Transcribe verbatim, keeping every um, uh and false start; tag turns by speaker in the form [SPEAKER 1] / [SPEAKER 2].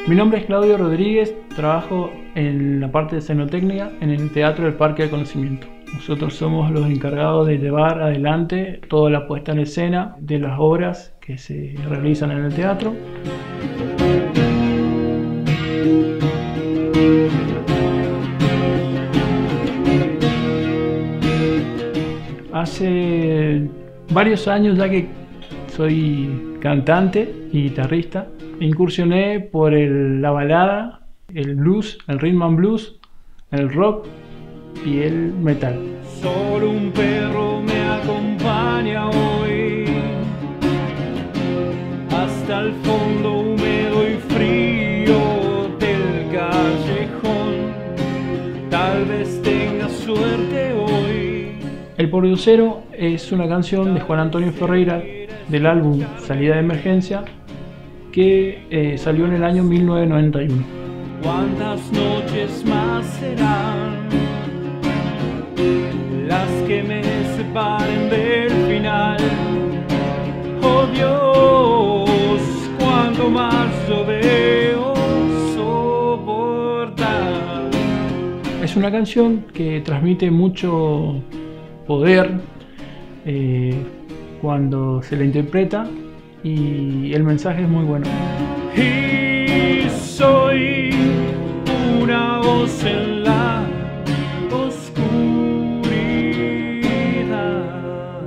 [SPEAKER 1] Mi nombre es Claudio Rodríguez, trabajo en la parte de escenotecnia en el Teatro del Parque del Conocimiento. Nosotros somos los encargados de llevar adelante toda la puesta en escena de las obras que se realizan en el teatro. Hace varios años ya que soy cantante y guitarrista. Incursioné por el, la balada, el blues, el rhythm and blues, el rock y el metal.
[SPEAKER 2] Solo un perro me acompaña hoy hasta el fondo húmedo y frío del callejón. Tal vez tenga suerte hoy.
[SPEAKER 1] El Pordiosero es una canción de Juan Antonio Ferreira del álbum Salida de Emergencia que eh, salió en el año mil novecientos noventa y uno.
[SPEAKER 2] ¿Cuántas noches más serán las que me separen del final? Oh Dios, cuánto más yo debo soportar.
[SPEAKER 1] Es una canción que transmite mucho poder eh, cuando se la interpreta y el mensaje es muy bueno.
[SPEAKER 2] Y soy una voz en la oscuridad.